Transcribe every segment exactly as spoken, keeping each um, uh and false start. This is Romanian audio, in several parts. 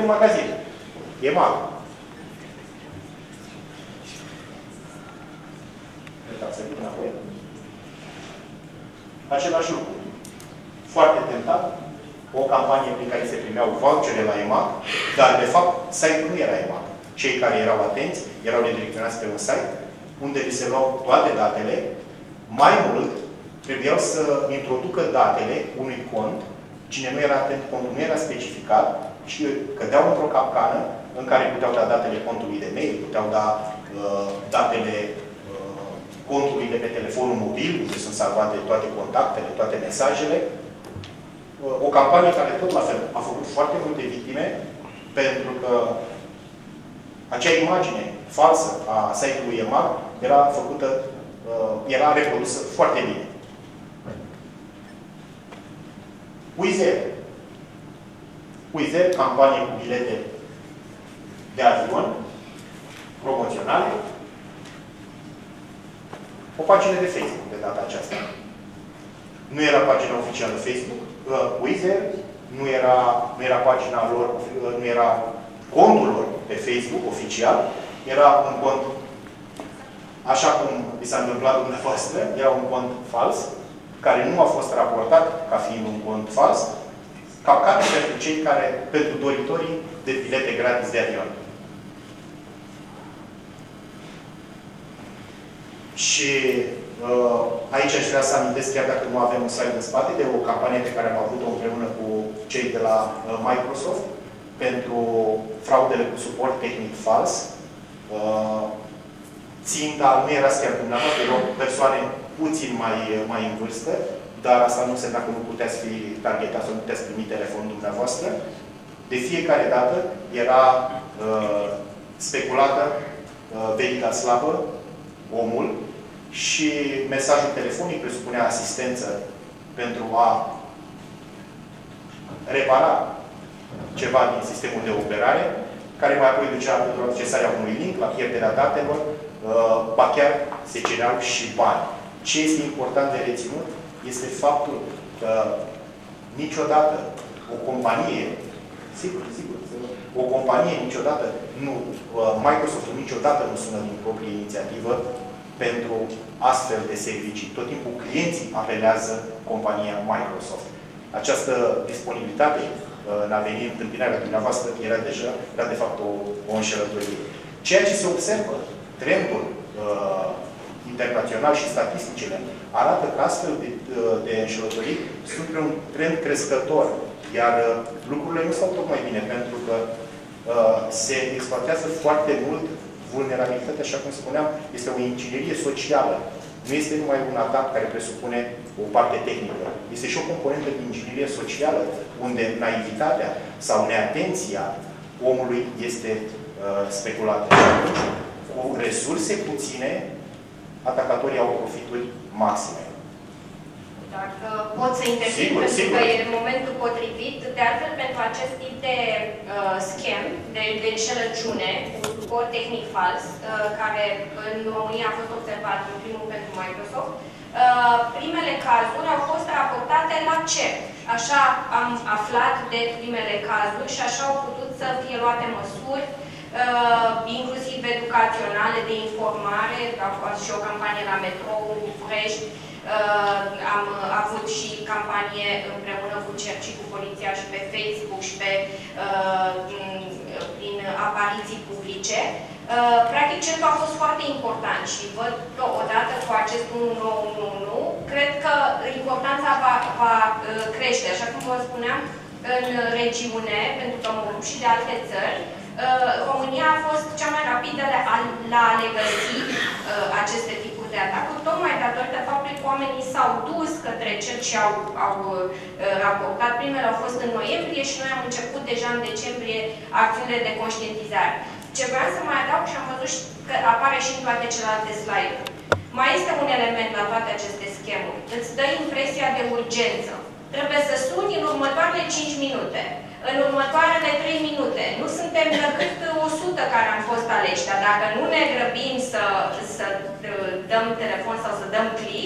magazin. E mag. Același lucru. Foarte tentat. O campanie prin care se primeau vouchere la E M A C, dar, de fapt, site-ul nu era E M A C. Cei care erau atenți erau redirecționați pe un site unde li se luau toate datele. Mai mult, trebuiau să introducă datele unui cont. Cine nu era atent, contul nu era specificat și cădeau într-o capcană în care puteau da datele contului de mail, puteau da uh, datele uh, contului de pe telefonul mobil, unde sunt salvate toate contactele, toate mesajele. Uh, o campanie care tot la fel a făcut foarte multe victime, pentru că acea imagine falsă a site-ului E M A C era făcută, uh, era reprodusă foarte bine. Wizz Air. Wizz Air, campanie cu bilete de avion, promoționale. O pagină de Facebook de data aceasta. Nu era pagina oficială Facebook. Uh, Wizz Air, nu era, nu era pagina lor, uh, nu era contul lor pe Facebook oficial. Era un cont, așa cum vi s-a întâmplat dumneavoastră, era un cont fals, care nu a fost raportat ca fiind un cont fals, capcană pentru cei care, pentru doritorii de bilete gratis de avion. Și uh, aici aș vrea să amintesc, chiar dacă nu avem un slide în spate, de o campanie pe care am avut-o împreună cu cei de la uh, Microsoft pentru fraudele cu suport tehnic fals. Uh, ținta nu era chiar dumneavoastră, erau persoane puțin mai, mai în vârstă, dar asta nu înseamnă că nu puteți fi targetați sau nu puteți primi telefonul dumneavoastră. De fiecare dată era uh, speculată uh, veriga slabă, omul, și mesajul telefonic presupunea asistență pentru a repara ceva din sistemul de operare, care mai apoi ducea pentru accesarea unui link, la pierderea datelor, uh, ba chiar se cereau și bani. Ce este important de reținut este faptul că niciodată o companie, sigur, sigur, o companie niciodată nu, Microsoft niciodată nu sună din proprie inițiativă pentru astfel de servicii. Tot timpul clienții apelează compania Microsoft. Această disponibilitate în a veni întâmpinarea dumneavoastră era deja, era de fapt o, o înșelătorie. Ceea ce se observă, trendul uh, internațional și statisticile arată că astfel de, de înșelătorii sunt pe un trend crescător. Iar lucrurile nu stau tocmai bine, pentru că uh, se exploatează foarte mult vulnerabilitatea, așa cum spuneam, este o inginerie socială. Nu este numai un atac care presupune o parte tehnică. Este și o componentă de inginerie socială, unde naivitatea sau neatenția omului este uh, speculată. Și atunci, cu resurse puține, atacatorii au profituri maxime. Dacă pot să intervin, sigur, pentru sigur. că e momentul potrivit. De altfel, pentru acest tip de uh, schem, de, de înșelăciune, cu suport tehnic fals, uh, care în România a fost observat, în primul pentru Microsoft, uh, primele cazuri au fost raportate la C E R. Așa am aflat de primele cazuri și așa au putut să fie luate măsuri, uh, inclusiv educaționale, de informare. A fost și o campanie la metrou, București. Uh, am avut și campanie împreună cu C E R și cu poliția și pe Facebook și pe, uh, prin apariții publice. Uh, practic, C E R a fost foarte important și văd că odată cu acest unu nouă unu unu, cred că importanța va, va crește. Așa cum vă spuneam, în regiune, pentru că mă ocup și de alte țări, uh, România a fost cea mai rapidă la, la a le găsi uh, aceste tipuri de atacuri, tocmai datorită faptului că oamenii s-au dus către C E R și au, au uh, raportat. Primele au fost în noiembrie și noi am început deja în decembrie acțiunile de conștientizare. Ce vreau să mai adaug și am văzut că apare și în toate celelalte slide-uri. Mai este un element la toate aceste schemuri. Îți dă impresia de urgență. Trebuie să suni în următoarele cinci minute. În următoarele trei minute. Nu suntem decât o sută care am fost aleși, dar dacă nu ne grăbim să, să dăm telefon sau să dăm click,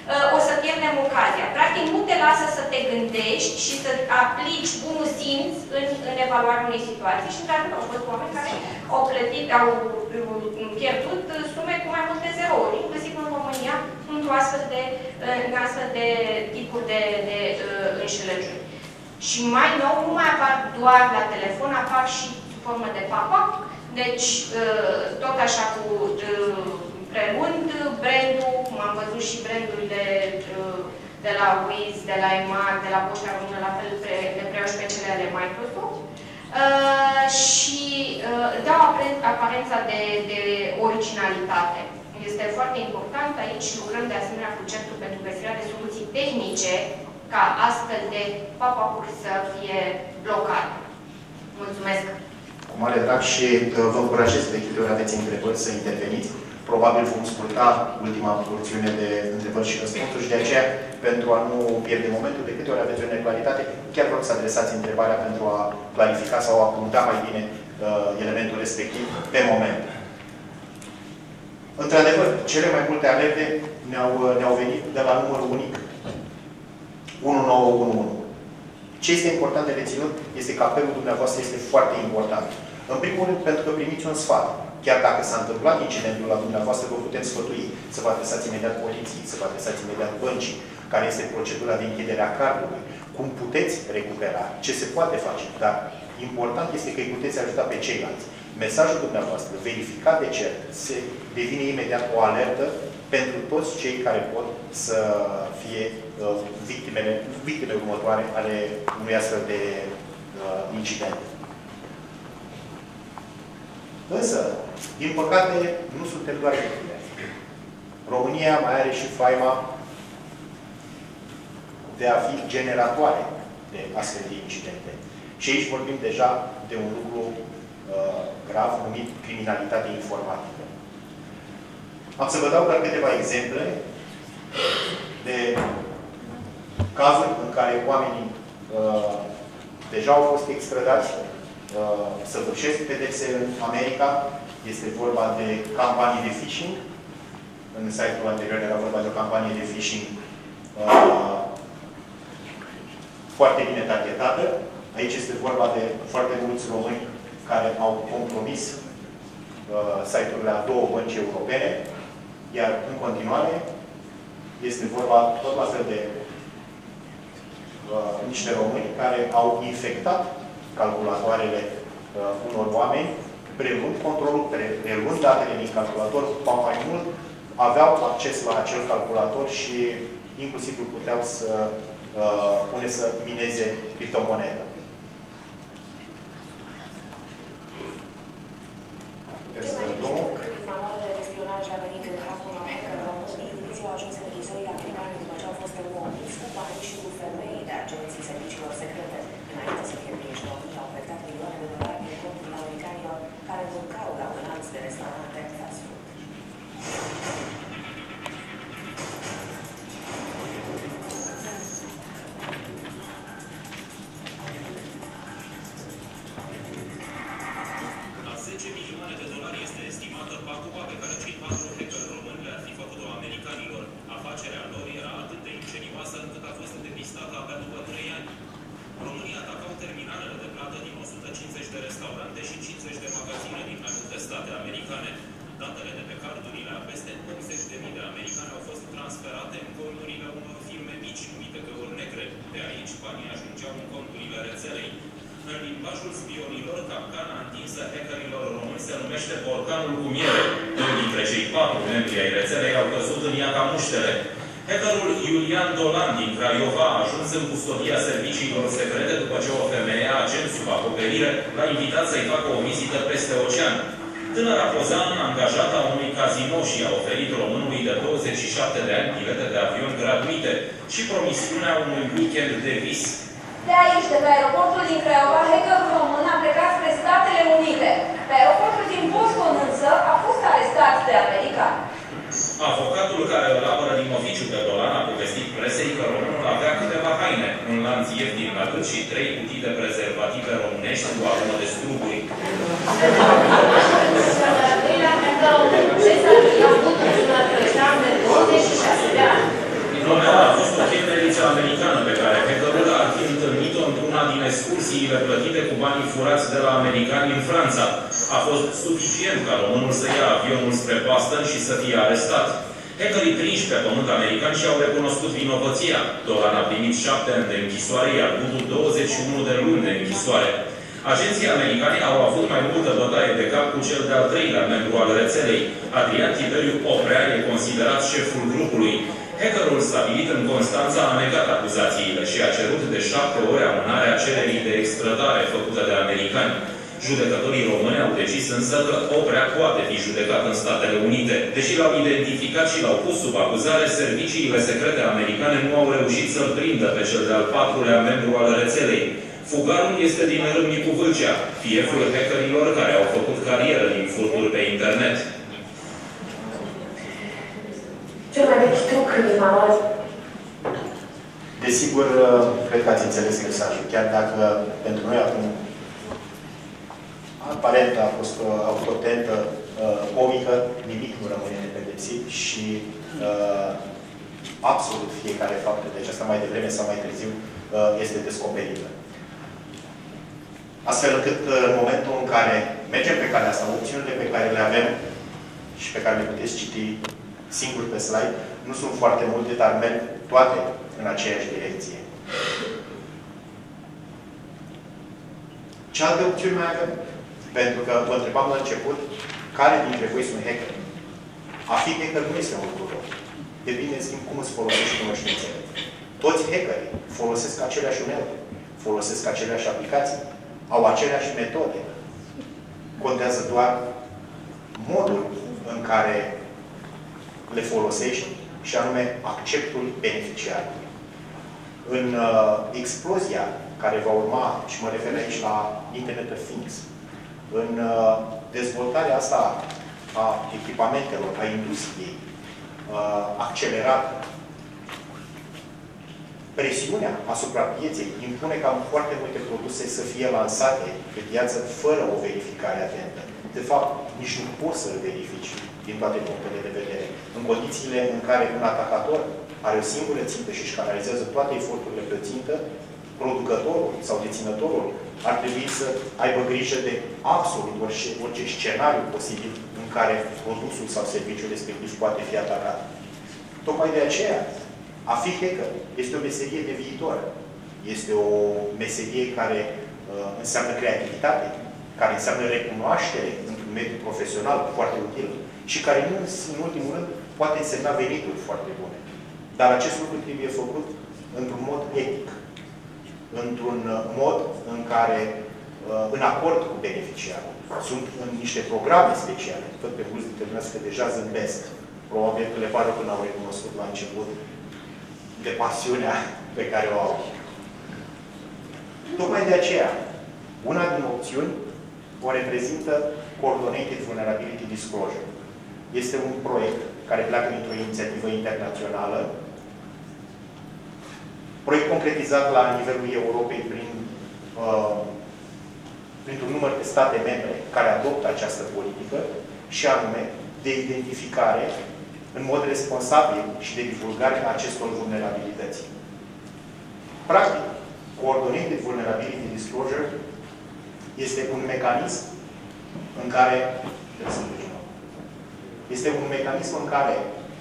o să pierdem ocazia. Practic nu te lasă să te gândești și să aplici bunul simț în, în evaluarea unei situații și într-adevăr au fost oameni care au plătit, au pierdut sume cu mai multe zerouri, inclusiv în România, într-o astfel de, în astfel de tipuri de, de uh, înșelăciuni. Și mai nou, nu mai apar doar la telefon, apar și sub formă de pop-up, deci uh, tot așa cu uh, preluând brandul, cum am văzut și brandurile uh, de la Wiz, de la EMAG, de la Poșta Română, la fel pre, le preiau și pe cele ale Microsoft. Uh, și uh, dau aparența de, de originalitate. Este foarte important. Aici lucrăm de asemenea cu Centrul pentru găsirea de soluții tehnice ca astfel de pop-up-uri să fie blocate. Mulțumesc! Cu mare drag și vă încurajez de câte ori aveți întrebări să interveniți. Probabil vom scurta ultima porțiune de întrebări și răspunsuri și de aceea, pentru a nu pierde momentul, de câte ori aveți o neclaritate, chiar vreau să adresați întrebarea pentru a clarifica sau a puncta mai bine uh, elementul respectiv pe moment. Într-adevăr, cele mai multe alerte ne-au ne venit de la numărul unic unu nouă unu unu. Ce este important de reținut este că apelul dumneavoastră este foarte important. În primul rând, pentru că primiți un sfat. Chiar dacă s-a întâmplat incidentul la dumneavoastră, vă putem sfătui să vă adresați imediat poliției, să vă adresați imediat băncii, care este procedura de închidere a cardului, cum puteți recupera, ce se poate face. Dar important este că îi puteți ajuta pe ceilalți. Mesajul dumneavoastră, verificat de cert, se devine imediat o alertă pentru toți cei care pot să fie uh, victimele, victimele următoare ale unui astfel de uh, incident. Însă, din păcate, nu suntem doar victime. România mai are și faima de a fi generatoare de astfel de incidente. Și aici vorbim deja de un lucru uh, grav numit criminalitate informatică. Am să vă dau doar câteva exemple de cazuri în care oamenii uh, deja au fost extradați, uh, săvârșesc pedepse în America. Este vorba de campanii de phishing. În site-ul anterior era vorba de o campanie de phishing uh, foarte bine targetată. Aici este vorba de foarte mulți români care au compromis uh, site-urile a două bănci europene. Iar în continuare este vorba tot la fel de uh, niște români care au infectat calculatoarele uh, unor oameni, preluând controlul, preluând datele din calculator, sau mai mult, aveau acces la acel calculator și inclusiv puteau să uh, pune să mineze criptomonedă. au ajuns închisorii americane după ce au fost înmobiți cu bani și cu femei de agenții serviciilor secrete. Înainte să fie priești, au afectat milioane de dolari pe contul americanilor care mâncau la un lanț de restaurante fast food. La zece milioane de dolari este estimată paguba pe care cei patru hackeri români le-ar fi făcut-o americanilor. Afacerea lor era atât de ingenioasă încât a fost depistată abia după trei ani. Românii atacau terminalele de plată din o sută cincizeci de restaurante și cincizeci de magazine din mai multe state americane. Datele de pe cardurile a peste optzeci de mii de americani au fost transferate în conturile unor firme mici numite găuri negre. De aici, banii ajungeau în conturile rețelei. În limbajul spionilor, capcana întinsă hackerilor români se numește borcanul cu miere. Doi dintre cei patru membri ai rețelei au căzut în ea ca muștele. Hackerul Iulian Dolan din Craiova a ajuns în custodia serviciilor secrete după ce o femeie, agent sub acoperire, l-a invitat să-i facă o vizită peste ocean. Tânăra pozan, angajată a unui casino, și a oferit românului de douăzeci și șapte de ani bilete de avion gratuite și promisiunea unui weekend de vis. De aici, de pe aeroportul din Craiova, hackerul român a plecat spre Statele Unite. Pe aeroportul din Boston însă a fost arestat de americani. Avocatul care îl apără din oficiu pe Dolan a povestit presei că românul avea câteva haine, un lanț ieftin la gât și trei cutii de prezervative românești cu aromă de struguri. de douăzeci și șase de ani. Românea a fost o chelneriță americană pe care hackerul ar fi întâlnit-o într-una din excursiile plătite cu banii furați de la americani în Franța. A fost suficient ca românul să ia avionul spre Boston și să fie arestat. Hackerii prinși pe pământ american și-au recunoscut vinovăția. Dolan a primit șapte ani de închisoare, iar Gudu douăzeci și unu de luni de închisoare. Agenții americani au avut mai multă bătaie de cap cu cel de-al treilea membru al rețelei. Adrian Tiberiu Oprea e considerat șeful grupului. Hackerul stabilit în Constanța a negat acuzațiile și a cerut de șapte ori amânarea cererii de extradare făcută de americani. Judecătorii români au decis însă că Oprea poate fi judecat în Statele Unite. Deși l-au identificat și l-au pus sub acuzare, serviciile secrete americane nu au reușit să-l prindă pe cel de-al patrulea membru al rețelei. Fugarul este din Râmnicu Vâlcea, fieful hackerilor care au făcut carieră din furturi pe internet. Cel mai vechi truc din manual. Desigur, cred că ați înțeles mesajul. Chiar dacă pentru noi acum aparent a fost o autotentă comică, nimic nu rămâne nepedepsit și uh, absolut fiecare faptă de aceasta mai devreme sau mai târziu uh, este descoperită. Astfel încât în momentul în care mergem pe calea asta, opțiunile pe care le avem și pe care le puteți citi singur pe slide, nu sunt foarte multe, dar merg toate în aceeași direcție. Ce alte opțiuni mai avem? Pentru că vă întrebam la început, care dintre voi sunt hacker? A fi hacker nu este un lucru rău. Depinde, în schimb, cum îți folosești cunoștințele. Toți hackerii folosesc aceleași unelte, folosesc aceleași aplicații, au aceleași metode. Contează doar modul în care le folosești și anume acceptul beneficiarului. În uh, explozia care va urma, și mă refer aici la Internet of Things, în uh, dezvoltarea asta a echipamentelor, a industriei uh, accelerată, presiunea asupra pieței impune ca foarte multe produse să fie lansate pe piață fără o verificare atentă. De fapt, nici nu poți să-l verifici din toate punctele de vedere. În condițiile în care un atacator are o singură țintă și își canalizează toate eforturile pe țintă, producătorul sau deținătorul ar trebui să aibă grijă de absolut orice, orice scenariu posibil în care produsul sau serviciul respectiv poate fi atacat. Tocmai de aceea, a fi hacker este o meserie de viitor. Este o meserie care uh, înseamnă creativitate, care înseamnă recunoaștere într-un mediu profesional foarte util și care, nu, în ultimul rând, poate însemna venituri foarte bune. Dar acest lucru trebuie făcut într-un mod etic, într-un mod în care, în acord cu beneficiarul. Sunt în niște programe speciale. Văd pe mulți dintre noi că deja zâmbesc. Probabil că le pare că n-au recunoscut la început de pasiunea pe care o au. Tocmai de aceea, una din opțiuni o reprezintă Coordinated Vulnerability Disclosure. Este un proiect care pleacă dintr-o inițiativă internațională, proiect concretizat la nivelul Europei prin, uh, printr-un număr de state membre care adoptă această politică și anume de identificare în mod responsabil și de divulgare a acestor vulnerabilități. Practic, Coordinated Vulnerability Disclosure este un mecanism în care este un mecanism în care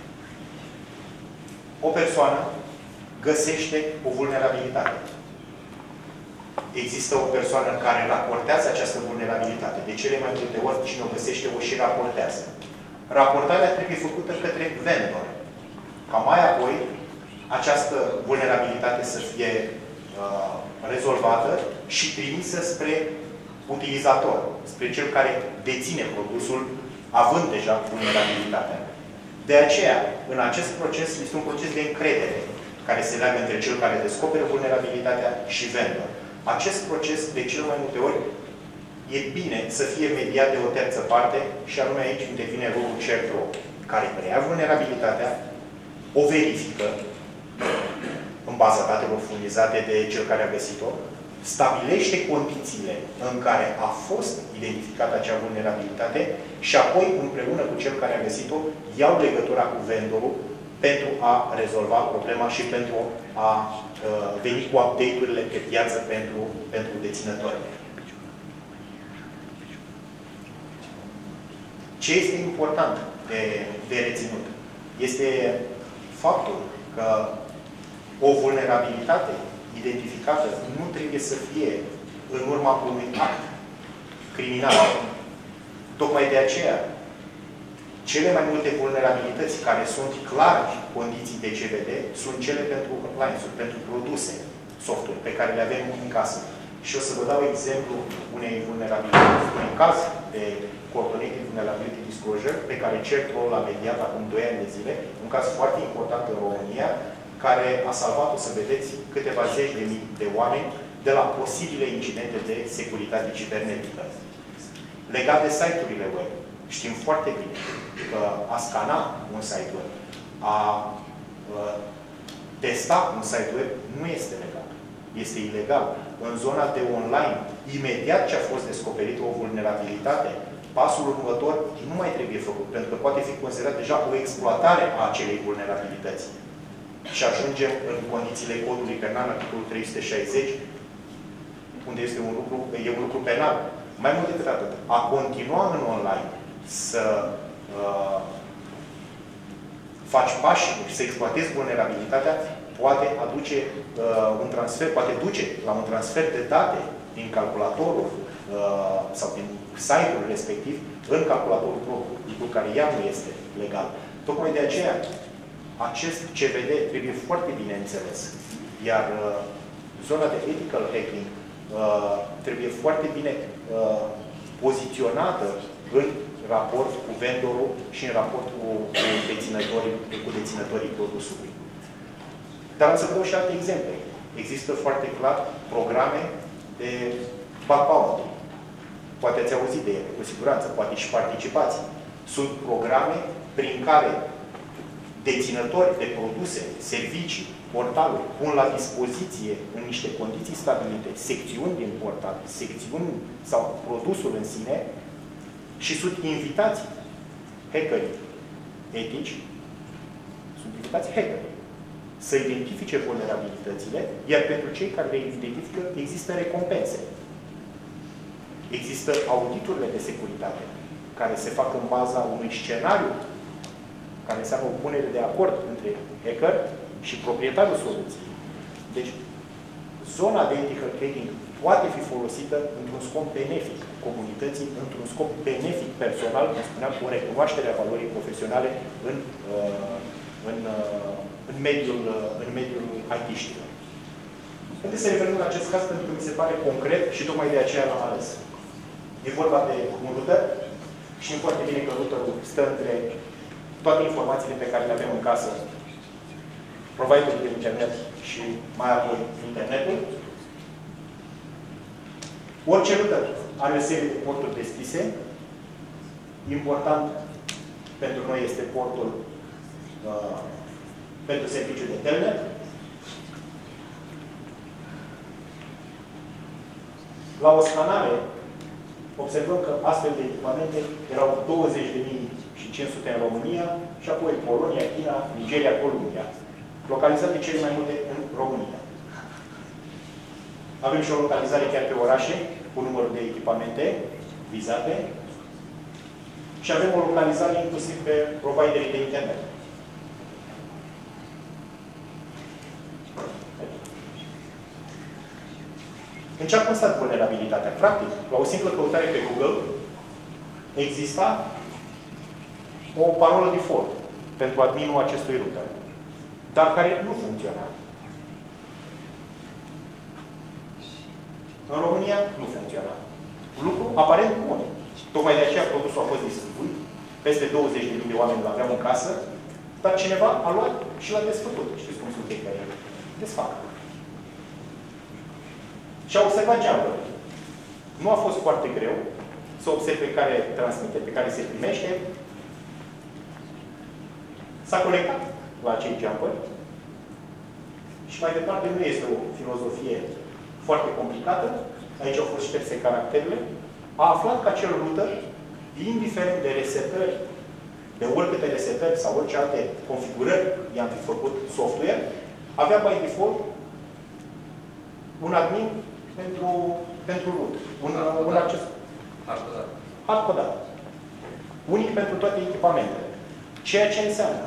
o persoană găsește o vulnerabilitate. Există o persoană care raportează această vulnerabilitate. De cele mai multe ori, cine o găsește, o și raportează. Raportarea trebuie făcută către vendor. Ca mai apoi, această vulnerabilitate să fie uh, rezolvată și trimisă spre utilizator, spre cel care deține produsul, având deja vulnerabilitatea. De aceea, în acest proces, este un proces de încredere care se leagă între cel care descoperă vulnerabilitatea și vendor. Acest proces, de cel mai multe ori, e bine să fie mediat de o terță parte și anume aici intervine rolul CERTRO, care preia vulnerabilitatea, o verifică în baza datelor furnizate de cel care a găsit-o, stabilește condițiile în care a fost identificată acea vulnerabilitate și apoi, împreună cu cel care a găsit-o, iau legătura cu vendorul pentru a rezolva problema și pentru a uh, veni cu update-urile pe piață pentru, pentru deținători. Ce este important de, de reținut este faptul că o vulnerabilitate identificată nu trebuie să fie în urma unui act criminal. Tocmai de aceea, cele mai multe vulnerabilități care sunt clar condiții de C V D sunt cele pentru appliance-uri, pentru produse, software, pe care le avem în casă. Și o să vă dau exemplu unei vulnerabilități, un caz de Coordinated Vulnerability Disclosure, pe care CERT-ul l-a mediat acum doi ani de zile, un caz foarte important în România, care a salvat, o să vedeți, câteva zeci de mii de oameni de la posibile incidente de securitate cibernetică. Legat de site-urile web, știm foarte bine că a scana un site web, a uh, testa un site web, nu este legal. Este ilegal. În zona de online, imediat ce a fost descoperită o vulnerabilitate, pasul următor nu mai trebuie făcut, pentru că poate fi considerat deja o exploatare a acelei vulnerabilități. Și ajungem în condițiile codului penal, articolul trei sute șaizeci, unde este un lucru, e un lucru penal. Mai mult decât atât, a continua în online să uh, faci pași și să exploatezi vulnerabilitatea, poate aduce uh, un transfer, poate duce la un transfer de date din calculatorul uh, sau din site-ul respectiv în calculatorul propriu, lucru care ea nu este legal. Tocmai de aceea, acest C V D trebuie foarte bine înțeles. Iar uh, zona de ethical hacking uh, trebuie foarte bine uh, poziționată în raport cu vendorul și în raport cu, cu, deținătorii, cu deținătorii produsului. Dar am să vă dau și alte exemple. Există foarte clar programe de bug bounty. Poate ați auzit de ele, cu siguranță, poate și participați. Sunt programe prin care deținători de produse, servicii, portaluri pun la dispoziție în niște condiții stabilite secțiuni din portal, secțiuni sau produsul în sine și sunt invitați hackerii etici, sunt invitați hackerii să identifice vulnerabilitățile, iar pentru cei care le identifică există recompense. Există auditurile de securitate care se fac în baza unui scenariu care înseamnă o punere de acord între hacker și proprietarul soluției. Deci, zona de ethical hacking poate fi folosită într-un scop benefic comunității, într-un scop benefic personal, cum spuneam, cu recunoașterea valorii profesionale în, în, în mediul, în mediul I T-știlor. Haideți să revenim la acest caz, pentru că mi se pare concret și tocmai de aceea l-am ales. E vorba de un router. Știm foarte bine că routerul stă între toate informațiile pe care le avem în casă, providerul de internet și mai apoi internetul. Orice router are o serie de porturi deschise. Important pentru noi este portul uh, pentru serviciul de telnet. La o scanare, observăm că astfel de echipamente erau douăzeci de mii și cinci sute în România și apoi Polonia, China, Nigeria, Columbia. Localizate cele mai multe în România. Avem și o localizare chiar pe orașe, cu numărul de echipamente vizate. Și avem o localizare inclusiv pe providerii de internet. În ce a constat vulnerabilitatea? Practic, la o simplă căutare pe Google, exista o parolă default pentru adminul acestui router, dar care nu funcționa. În România nu funcționa. Lucru aparent bun. Tocmai de aceea produsul a fost distribuit. Peste douăzeci de mii de oameni îl aveau în casă, dar cineva a luat și l-a desfăcut. Știți cum sunt ei care desfac. Și a observat geamul. Nu a fost foarte greu să observe pe care transmite, pe care se primește. S-a conectat la acei geamuri. Și mai departe nu este o filozofie foarte complicată. Aici au fost șterse caracterele. A aflat că acel router, indiferent de resetări de oricâte resetări sau orice alte configurări i-am fi făcut software, avea by default un admin pentru, pentru root. Un, un acces hardcodat. hardcodat. Unic pentru toate echipamentele. Ceea ce înseamnă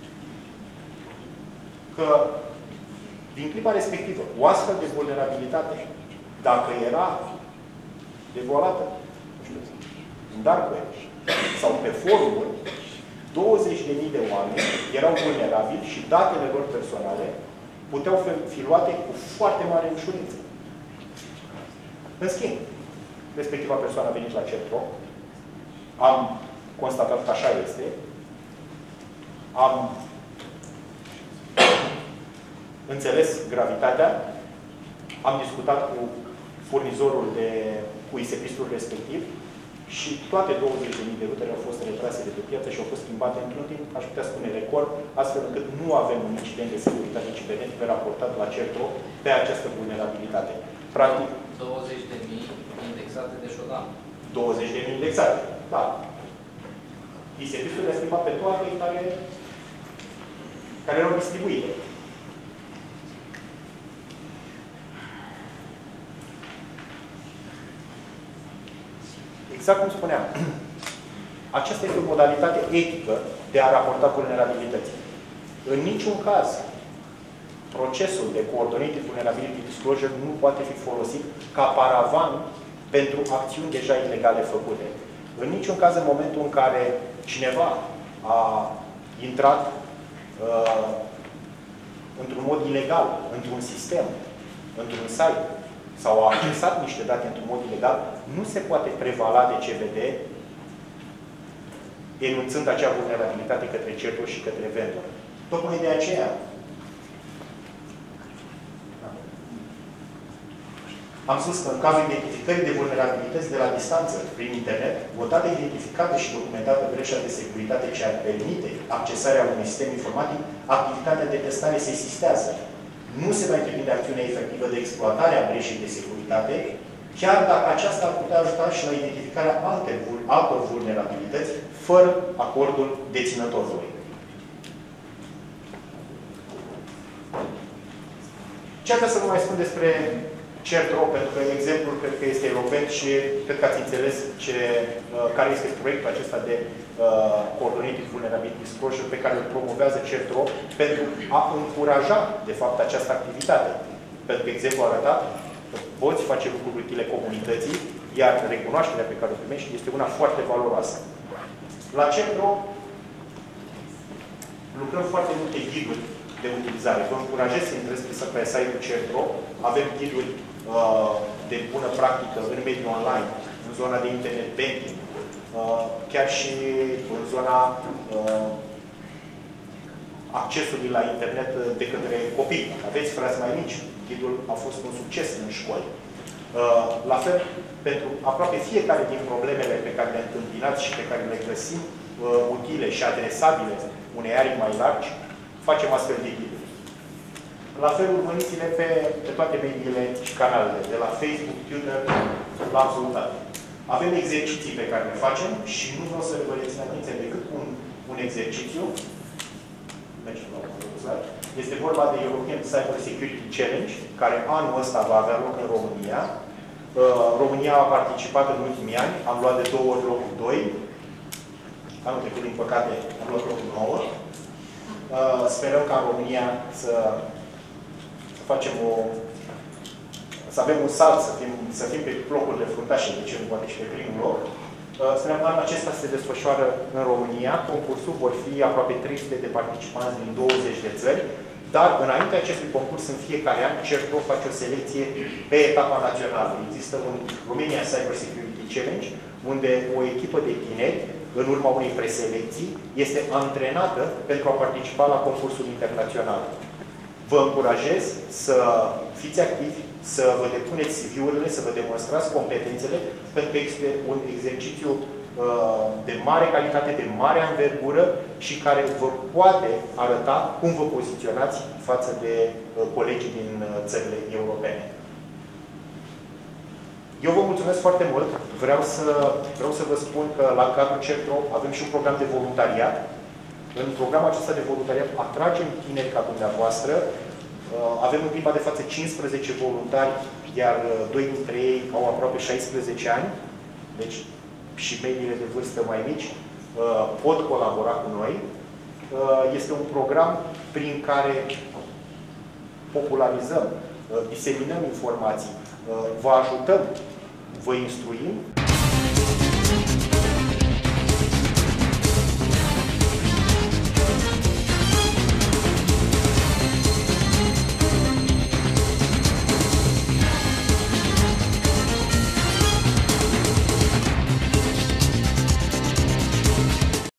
că din clipa respectivă, o astfel de vulnerabilitate, dacă era devolată, nu știu, în dark web sau pe forumuri, douăzeci de mii de oameni erau vulnerabili și datele lor personale puteau fi luate cu foarte mare ușurință. În schimb, respectiva persoană a venit la CERTRO, am constatat că așa este, am înțeles gravitatea, am discutat cu furnizorul de, cu I S P-istul respectiv și toate douăzeci de mii de ruteri au fost retrase de pe piață și au fost schimbate într-un timp, aș putea spune record, astfel încât nu avem un incident de securitate cibernetică raportat la CERTRO pe această vulnerabilitate. Practic, douăzeci de mii indexate de Shodan. douăzeci de mii indexate, da. I S P-istul le-a schimbat pe toate care, care erau distribuite. Exact cum spuneam, aceasta este o modalitate etică de a raporta vulnerabilități. În niciun caz, procesul de Coordinated Vulnerability Disclosure nu poate fi folosit ca paravan pentru acțiuni deja ilegale făcute. În niciun caz, în momentul în care cineva a intrat uh, într-un mod ilegal, într-un sistem, într-un site, sau a accesat niște date într-un mod ilegal, nu se poate prevala de C V D enunțând acea vulnerabilitate către CERTRO și către vendor. Tocmai de aceea am spus că în cazul identificării de vulnerabilități de la distanță prin internet, odată identificată și documentată breșa de securitate ce ar permite accesarea unui sistem informatic, activitatea de testare se sistează. Nu se va întreprinde acțiunea efectivă de exploatare a breșei de securitate, chiar dacă aceasta ar putea ajuta și la identificarea alte, altor vulnerabilități, fără acordul deținătorului. Ce ar vrea să vă mai spun despre CERTRO, pentru că exemplul cred că este elocvent și cred că ați înțeles ce, care este proiectul acesta de uh, Coordinated Vulnerability Disclosure pe care îl promovează CERTRO pentru a încuraja, de fapt, această activitate. Pentru că exemplul arătat că poți face lucruri utile comunității, iar recunoașterea pe care o primești este una foarte valoroasă. La CERTRO lucrăm foarte multe ghiduri de utilizare. Vă încurajez să intrați pe site-ul CERTRO. Avem ghiduri uh, de bună practică în mediul online, în zona de internet banking, uh, chiar și în zona uh, accesului la internet de către copii. Aveți frați mai mici. Ghidul a fost un succes în școli. Uh, la fel, pentru aproape fiecare din problemele pe care le întâmpinați și pe care le găsim uh, utile și adresabile unei arii mai largi, facem astfel de ghiduri. La fel, urmăriți-le pe, pe toate mediile și canalele, de la Facebook, Twitter, la absolut toate. Avem exerciții pe care le facem și nu vreau să vă rețin atenția decât un, un exercițiu. Este vorba de European Cyber Security Challenge, care anul ăsta va avea loc în România. România a participat în ultimii ani, am luat de două ori locul doi. Anul trecut, din păcate, am luat locul nouă. Uh, sperăm ca în România să, să facem o... să avem un salt, să fim, să fim pe locurile fruntașe, de ce nu poate și pe primul loc. Uh, sperăm că anul acesta se desfășoară în România. Concursul vor fi aproape trei sute de participanți din douăzeci de țări, dar înainte acestui concurs, în fiecare an, CERTRO face o selecție pe etapa națională. Există un Romania Cyber Security Challenge, unde o echipă de tineri, în urma unei preselecții, este antrenată pentru a participa la concursul internațional. Vă încurajez să fiți activi, să vă depuneți C V-urile, să vă demonstrați competențele, pentru că este un exercițiu uh, de mare calitate, de mare anvergură și care vă poate arăta cum vă poziționați față de uh, colegii din uh, țările europene. Eu vă mulțumesc foarte mult. Vreau să, vreau să vă spun că la cadrul CERTRO avem și un program de voluntariat. În programul acesta de voluntariat atragem tineri ca dumneavoastră. Avem în clipa de față cincisprezece voluntari, iar doi dintre ei au aproape șaisprezece ani. Deci și mediile de vârstă mai mici pot colabora cu noi. Este un program prin care popularizăm, diseminăm informații, vă ajutăm, vă instruim.